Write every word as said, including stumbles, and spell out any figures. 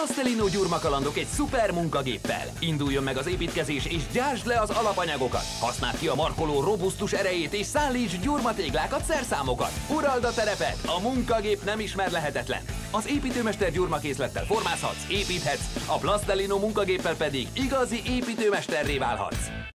Plastelino gyurmakalandok egy szuper munkagéppel. Induljon meg az építkezés és gyártsd le az alapanyagokat. Használd ki a markoló robusztus erejét és szállíts gyurmatéglákat, szerszámokat. Urald a terepet, a munkagép nem ismer lehetetlen. Az építőmester gyurmakészlettel formázhatsz, építhetsz, a Plastelino munkagéppel pedig igazi építőmesterré válhatsz.